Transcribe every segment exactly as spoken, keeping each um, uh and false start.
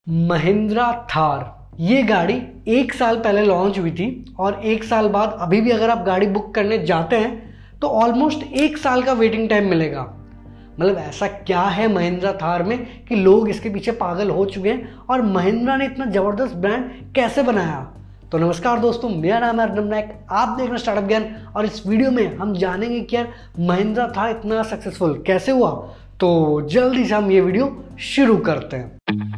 महिंद्रा थार ये गाड़ी एक साल पहले लॉन्च हुई थी और एक साल बाद अभी भी अगर आप गाड़ी बुक करने जाते हैं तो ऑलमोस्ट एक साल का वेटिंग टाइम मिलेगा। मतलब ऐसा क्या है महिंद्रा थार में कि लोग इसके पीछे पागल हो चुके हैं और महिंद्रा ने इतना ज़बरदस्त ब्रांड कैसे बनाया। तो नमस्कार दोस्तों, मेरा नाम है अर्नब नायक, आप देख रहे हैं स्टार्टअप ज्ञान और इस वीडियो में हम जानेंगे कि यार महिंद्रा थार इतना सक्सेसफुल कैसे हुआ। तो जल्दी से हम ये वीडियो शुरू करते हैं।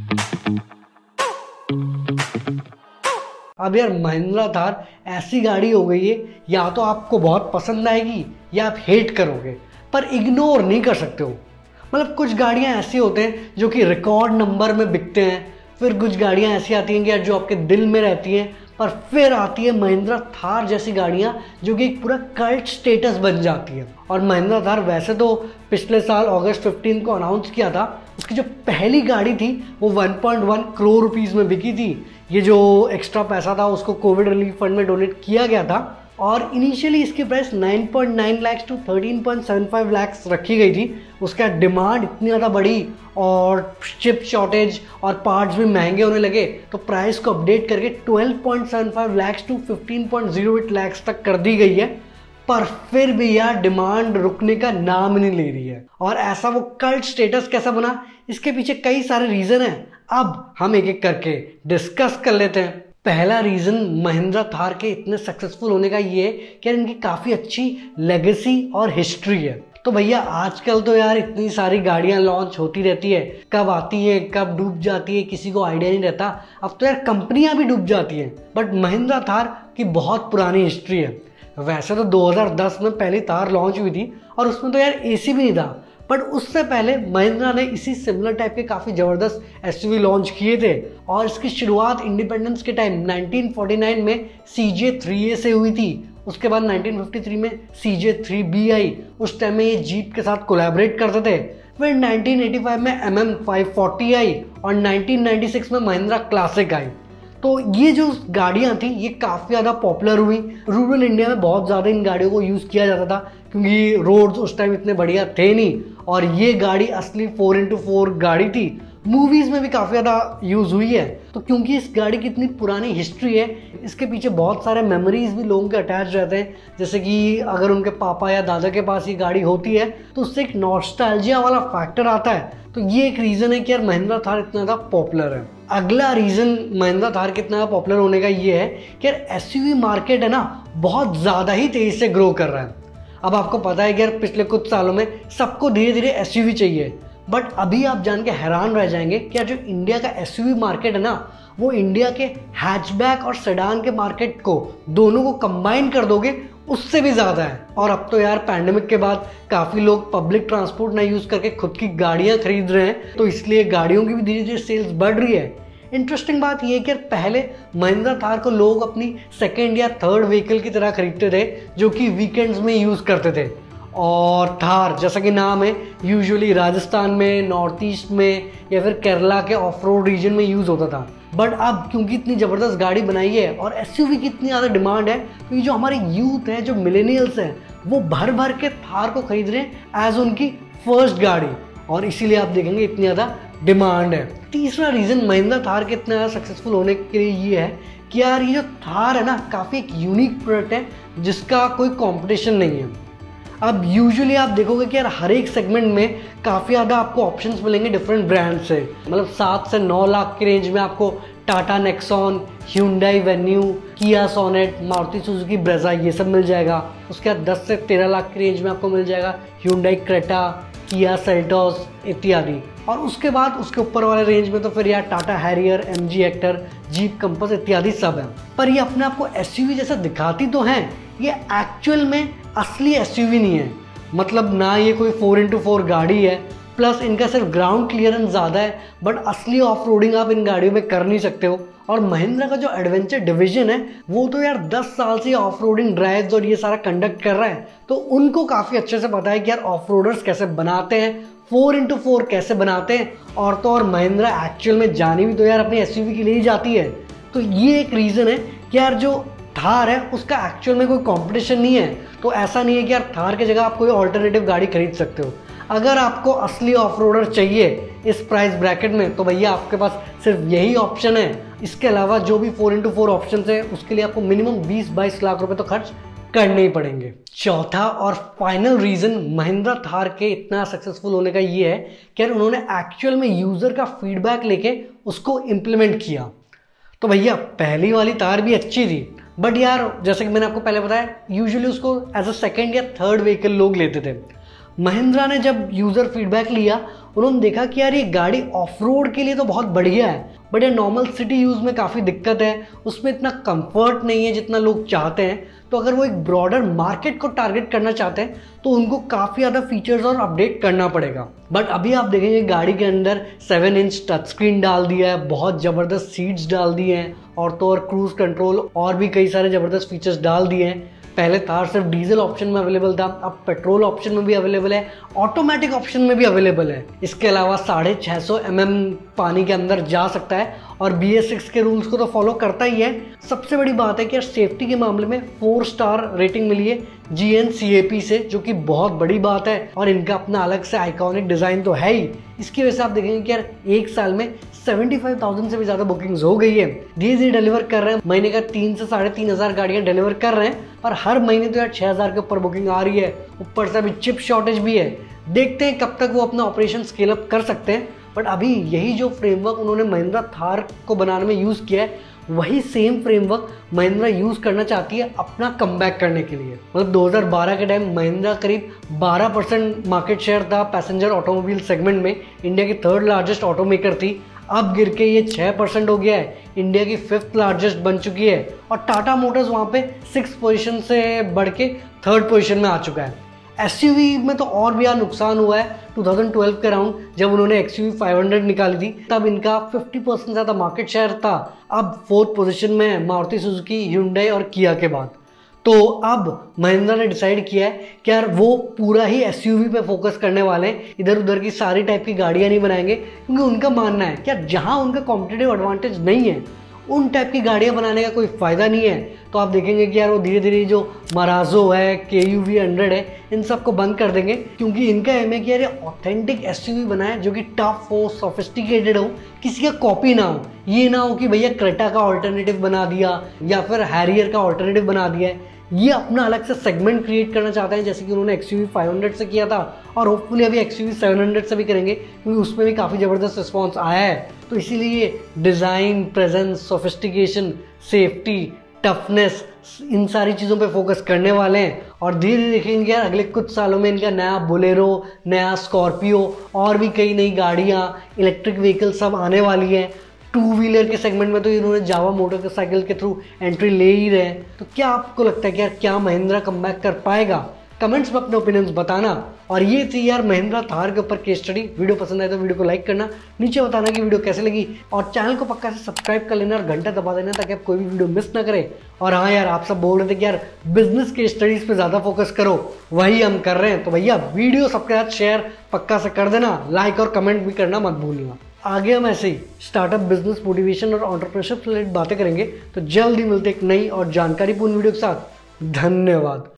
अब यार महिंद्रा थार ऐसी गाड़ी हो गई है, या तो आपको बहुत पसंद आएगी या आप हेट करोगे, पर इग्नोर नहीं कर सकते हो। मतलब कुछ गाड़ियां ऐसी होते हैं जो कि रिकॉर्ड नंबर में बिकते हैं, फिर कुछ गाड़ियां ऐसी आती हैं कि यार जो आपके दिल में रहती हैं, पर फिर आती है महिंद्रा थार जैसी गाड़ियां जो कि एक पूरा कल्ट स्टेटस बन जाती है। और महिंद्रा थार वैसे तो पिछले साल अगस्त पंद्रह को अनाउंस किया था, उसकी जो पहली गाड़ी थी वो one point one crore rupees में बिकी थी। ये जो एक्स्ट्रा पैसा था उसको कोविड रिलीफ फंड में डोनेट किया गया था और इनिशियली इसकी price nine point nine lakh to thirteen point seven five lakh रखी गई थी। उसका डिमांड इतनी ज़्यादा बढ़ी और चिप शॉर्टेज और पार्ट्स भी महंगे होने लगे तो प्राइस को अपडेट करके twelve point seven five lakh to fifteen point zero eight lakh तक कर दी गई है। पर फिर भी यार डिमांड रुकने का नाम नहीं ले रही है। और ऐसा वो कल्ट स्टेटस कैसा बना, इसके पीछे कई सारे रीज़न हैं। अब हम एक एक करके डिस्कस कर लेते हैं। पहला रीज़न महिंद्रा थार के इतने सक्सेसफुल होने का ये है कि इनकी काफ़ी अच्छी लेगेसी और हिस्ट्री है। तो भैया आजकल तो यार इतनी सारी गाड़ियां लॉन्च होती रहती है, कब आती है कब डूब जाती है किसी को आइडिया नहीं रहता। अब तो यार कंपनियां भी डूब जाती हैं, बट महिंद्रा थार की बहुत पुरानी हिस्ट्री है। वैसे तो दो हज़ार दस में पहली थार लॉन्च हुई थी और उसमें तो यार एसी भी नहीं था, बट उससे पहले महिंद्रा ने इसी सिमिलर टाइप के काफ़ी ज़बरदस्त एसयूवी लॉन्च किए थे। और इसकी शुरुआत इंडिपेंडेंस के टाइम नाइनटीन फोर्टी नाइन में सी जे थ्री ए से हुई थी। उसके बाद नाइनटीन फिफ्टी थ्री में सी जे थ्री बी आई, उस टाइम में ये जीप के साथ कोलैबोरेट करते थे। फिर नाइनटीन एटी फाइव में M M five forty I और नाइनटीन नाइंटी सिक्स में महिंद्रा क्लासिक आई। तो ये जो गाड़ियाँ थी ये काफ़ी ज़्यादा पॉपुलर हुई। रूरल इंडिया में बहुत ज़्यादा इन गाड़ियों को यूज़ किया जाता था क्योंकि रोड्स उस टाइम इतने बढ़िया थे नहीं और ये गाड़ी असली फोर इंटू फोर गाड़ी थी। मूवीज़ में भी काफ़ी ज़्यादा यूज़ हुई है। तो क्योंकि इस गाड़ी की इतनी पुरानी हिस्ट्री है, इसके पीछे बहुत सारे मेमोरीज भी लोगों के अटैच रहते हैं। जैसे कि अगर उनके पापा या दादा के पास ये गाड़ी होती है तो उससे एक नॉस्टैल्जिया वाला फैक्टर आता है। तो ये एक रीज़न है कि यार महिंद्रा थार इतना ज़्यादा पॉपुलर है। अगला रीज़न महिंद्रा थार के इतना पॉपुलर होने का ये है कि यार एसयूवी मार्केट है ना बहुत ज़्यादा ही तेज़ी से ग्रो कर रहा है। अब आपको पता है कि यार पिछले कुछ सालों में सबको धीरे धीरे एसयूवी चाहिए, बट अभी आप जान के हैरान रह जाएंगे कि यार जो इंडिया का एसयूवी मार्केट है ना वो इंडिया के हैचबैक और सेडान के मार्केट को दोनों को कंबाइन कर दोगे उससे भी ज़्यादा है। और अब तो यार पैंडेमिक के बाद काफ़ी लोग पब्लिक ट्रांसपोर्ट ना यूज़ करके खुद की गाड़ियाँ खरीद रहे हैं, तो इसलिए गाड़ियों की भी धीरे धीरे सेल्स बढ़ रही है। इंटरेस्टिंग बात यह है कि पहले महिंद्रा थार को लोग अपनी सेकेंड या थर्ड व्हीकल की तरह खरीदते थे जो कि वीकेंड्स में यूज़ करते थे। और थार जैसा कि नाम है यूजुअली राजस्थान में, नॉर्थ ईस्ट में या फिर केरला के ऑफ रोड रीजन में यूज़ होता था। बट अब क्योंकि इतनी ज़बरदस्त गाड़ी बनाई है और एसयूवी की इतनी ज़्यादा डिमांड है तो ये जो हमारे यूथ हैं, जो मिलेनियल्स हैं, वो भर भर के थार को खरीद रहे हैं एज उनकी फर्स्ट गाड़ी और इसीलिए आप देखेंगे इतनी ज़्यादा डिमांड है। तीसरा रीज़न महिंद्रा थार के इतना ज़्यादा सक्सेसफुल होने के लिए ये है कि यार ये जो थार है ना काफ़ी एक यूनिक प्रोडक्ट है जिसका कोई कॉम्पिटिशन नहीं है। अब यूजुअली आप देखोगे कि यार हर एक सेगमेंट में काफ़ी ज़्यादा आपको ऑप्शंस मिलेंगे डिफरेंट ब्रांड से। मतलब सात से नौ लाख के रेंज में आपको Tata Nexon, Hyundai Venue, Kia Sonet, Maruti Suzuki Brezza ये सब मिल जाएगा। उसके बाद दस से तेरह लाख की रेंज में आपको मिल जाएगा ह्यूंडई क्रेटा, किया सेल्टोस इत्यादि। और उसके बाद उसके ऊपर वाले रेंज में तो फिर यार Tata Harrier, M G Hector, Jeep Compass इत्यादि सब है। पर ये अपने आप को एसयूवी जैसा दिखाती तो हैं, ये एक्चुअल में असली एसयूवी नहीं है। मतलब ना ये कोई फोर इंटू फोर गाड़ी है, प्लस इनका सिर्फ ग्राउंड क्लियरेंस ज़्यादा है, बट असली ऑफ रोडिंग आप इन गाड़ियों में कर नहीं सकते हो। और महिंद्रा का जो एडवेंचर डिवीजन है वो तो यार दस साल से ऑफ रोडिंग ड्राइव्स और ये सारा कंडक्ट कर रहा है, तो उनको काफ़ी अच्छे से पता है कि यार ऑफ रोडर्स कैसे बनाते हैं, फोर इंटू फोर कैसे बनाते हैं। और तो और महिंद्रा एक्चुअल में जानी भी तो यार अपनी एसयूवी के लिए ही जाती है। तो ये एक रीज़न है कि यार जो थार है उसका एक्चुअल में कोई कंपटीशन नहीं है। तो ऐसा नहीं है कि यार थार की जगह आप कोई ऑल्टरनेटिव गाड़ी खरीद सकते हो। अगर आपको असली ऑफ रोडर चाहिए इस प्राइस ब्रैकेट में तो भैया आपके पास सिर्फ यही ऑप्शन है। इसके अलावा जो भी फोर इंटू फोर ऑप्शन है उसके लिए आपको मिनिमम बीस बाईस लाख रुपए तो खर्च करने ही पड़ेंगे। चौथा और फाइनल रीजन महिंद्रा थार के इतना सक्सेसफुल होने का ये है कि यार उन्होंने एक्चुअल में यूजर का फीडबैक लेके उसको इम्प्लीमेंट किया। तो भैया पहली वाली थार भी अच्छी थी, बट यार जैसे कि मैंने आपको पहले बताया यूजुअली उसको एज अ सेकेंड या थर्ड व्हीकल लोग लेते थे। महिंद्रा ने जब यूज़र फीडबैक लिया उन्होंने देखा कि यार ये गाड़ी ऑफ रोड के लिए तो बहुत बढ़िया है, बट ये नॉर्मल सिटी यूज़ में काफ़ी दिक्कत है, उसमें इतना कंफर्ट नहीं है जितना लोग चाहते हैं। तो अगर वो एक ब्रॉडर मार्केट को टारगेट करना चाहते हैं तो उनको काफ़ी ज़्यादा फीचर्स और अपडेट करना पड़ेगा। बट अभी आप देखेंगे गाड़ी के अंदर सेवन इंच टच स्क्रीन डाल दिया है, बहुत ज़बरदस्त सीट्स डाल दिए हैं, और तो और क्रूज कंट्रोल और भी कई सारे ज़बरदस्त फीचर्स डाल दिए हैं। पहले थार सिर्फ डीजल ऑप्शन में अवेलेबल था, अब पेट्रोल ऑप्शन में भी अवेलेबल है, ऑटोमेटिक ऑप्शन में भी अवेलेबल है। इसके अलावा साढ़े छः सौ एम एम पानी के अंदर जा सकता है और बी एस सिक्स के रूल्स को तो फॉलो करता ही है। सबसे बड़ी बात है कि सेफ्टी के मामले में फोर स्टार रेटिंग मिली है G N C A P से, जो कि बहुत बड़ी बात है, और इनका अपना अलग से आइकॉनिक डिज़ाइन तो है ही। इसकी वजह से आप देखेंगे कि यार एक साल में पचहत्तर हज़ार से भी ज़्यादा बुकिंग्स हो गई है। धीरे धीरे डिलीवर कर रहे हैं, महीने का तीन से साढ़े तीन हज़ार गाड़ियाँ डिलीवर कर रहे हैं, और हर महीने तो यार छः हज़ार के ऊपर बुकिंग आ रही है। ऊपर से अभी चिप शॉर्टेज भी है, देखते हैं कब तक वो अपना ऑपरेशन स्केल अप कर सकते हैं। बट अभी यही जो फ्रेमवर्क उन्होंने महिंद्रा थार को बनाने में यूज़ किया है, वही सेम फ्रेमवर्क महिंद्रा यूज़ करना चाहती है अपना कमबैक करने के लिए। मतलब दो हज़ार बारह के टाइम महिंद्रा करीब बारह परसेंट मार्केट शेयर था पैसेंजर ऑटोमोबाइल सेगमेंट में, इंडिया की थर्ड लार्जेस्ट ऑटोमेकर थी। अब गिर के ये छः परसेंट हो गया है, इंडिया की फिफ्थ लार्जेस्ट बन चुकी है, और टाटा मोटर्स वहाँ पे सिक्स पोजीशन से बढ़ के थर्ड पोजीशन में आ चुका है। एसयूवी में तो और भी यार नुकसान हुआ है। दो हज़ार बारह के अराउंड जब उन्होंने एक्सयूवी पाँच सौ निकाली थी तब इनका पचास परसेंट ज़्यादा मार्केट शेयर था। अब फोर्थ पोजीशन में है मारुति सुजुकी, hyundai और किया के बाद। तो अब महिंद्रा ने डिसाइड किया है कि यार वो पूरा ही एसयूवी पे फोकस करने वाले हैं, इधर उधर की सारी टाइप की गाड़ियाँ नहीं बनाएंगे, क्योंकि उनका मानना है कि यार जहाँ उनका कॉम्पिटिटिव एडवांटेज नहीं है उन टाइप की गाड़ियाँ बनाने का कोई फ़ायदा नहीं है। तो आप देखेंगे कि यार वो धीरे धीरे जो मराजो है, के यू वी हंड्रेड है, इन सब को बंद कर देंगे, क्योंकि इनका एम है कि यार ये ऑथेंटिक एसयूवी बनाए जो कि टफ हो, सोफिस्टिकेटेड हो, किसी का कॉपी ना हो। ये ना हो कि भैया क्रेटा का ऑल्टरनेटिव बना दिया या फिर हैरियर का ऑल्टरनेटिव बना दिया है। ये अपना अलग से सेगमेंट क्रिएट करना चाहते हैं, जैसे कि उन्होंने एक्सयूवी पाँच सौ से किया था, और होपफुली अभी एक्सयूवी सात सौ से भी करेंगे, क्योंकि उसमें भी काफ़ी ज़बरदस्त रिस्पॉन्स आया है। तो इसीलिए design, presence, sophistication, safety, toughness, इन सारी चीज़ों पे फोकस करने वाले हैं। और धीरे धीरे देखेंगे यार अगले कुछ सालों में इनका नया बोलेरो, नया स्कॉर्पियो और भी कई नई गाड़ियाँ, इलेक्ट्रिक व्हीकल सब आने वाली हैं। टू व्हीलर के सेगमेंट में तो इन्होंने जावा मोटरसाइकिल के थ्रू एंट्री ले ही रहे हैं। तो क्या आपको लगता है कि यार क्या महिंद्रा कमबैक कर पाएगा? कमेंट्स में अपने ओपिनियंस बताना। और ये थी यार महिंद्रा थार के ऊपर केस स्टडी। वीडियो पसंद आए तो वीडियो को लाइक करना, नीचे बताना कि वीडियो कैसे लगी, और चैनल को पक्का से सब्सक्राइब कर लेना और घंटा दबा देना ताकि आप कोई भी वीडियो मिस ना करें। और हाँ यार, आप सब बोल रहे थे कि यार बिजनेस के स्टडीज़ पे ज़्यादा फोकस करो, वही हम कर रहे हैं। तो भैया वीडियो सबके साथ शेयर पक्का से कर देना, लाइक और कमेंट भी करना मत भूलना। आगे हम ऐसे ही स्टार्टअप, बिजनेस, मोटिवेशन और एंटरप्रेन्योरशिप से रिलेटेड बातें करेंगे। तो जल्द ही मिलते एक नई और जानकारीपूर्ण वीडियो के साथ। धन्यवाद।